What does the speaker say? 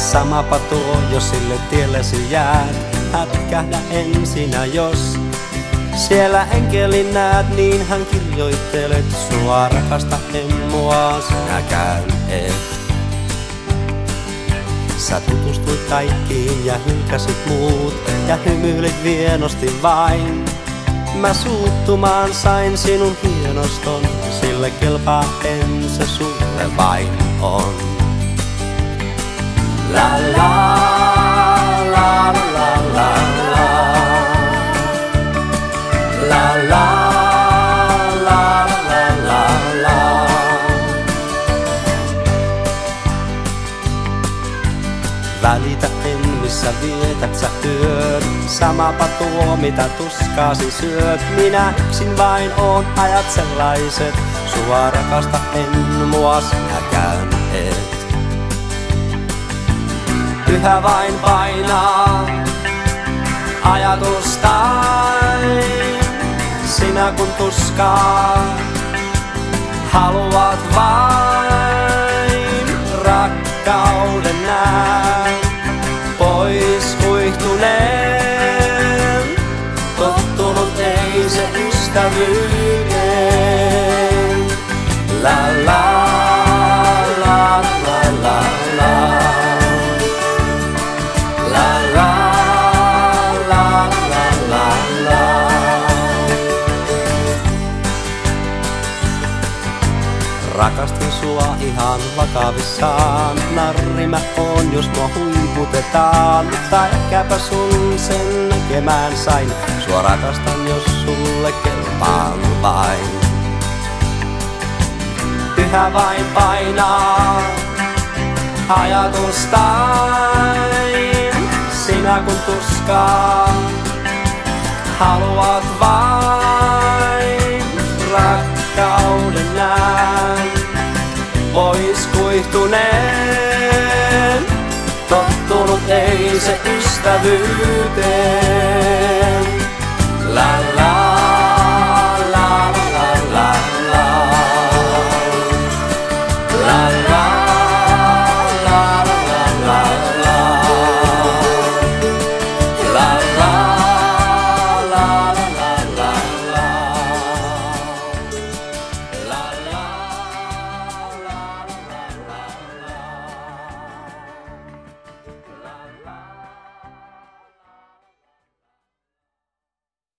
Samapa tuo, jos sille tiellesi jäät. Hätkähdä ensinä, jos siellä enkelin näet, niin hän kirjoittelet sua. Rakasta en mua, sinäkään et. Sä tutustuit kaikkiin ja hylkäsit muut ja hymyilit vienosti vain. Mä suuttumaan sain sinun hienoston, sille kelpaa en, se sulle vain on. La la la la la la la la la la la la. Välitä en, missä vietät sä yöt. Samapa tuo, mitä tuskaasi syöt. Minä yksin vain oon, ajat sellaiset. Sua rakasta en, mua sinäkään et. Yhä vain painaa ajatustain. Sinä kun tuskaa haluat vain rakkauden näin. Pois kuihtuneen, tottunut ei se ystävyyteen. La la la la la la la la la la la la. Rakastin sua ihan vakavissaan. Narri mä oon, jos mua huiputetaan. Mutta ehkäpä sun sen näkemään sain. Sua rakastan, jos sulle kelpaan vain. Yhä vain painaa ajatustain. Sinä kun tuskaa haluat vain rakkauden näin. Pois kuihtuneen, tottunut ei se ystävyyteen.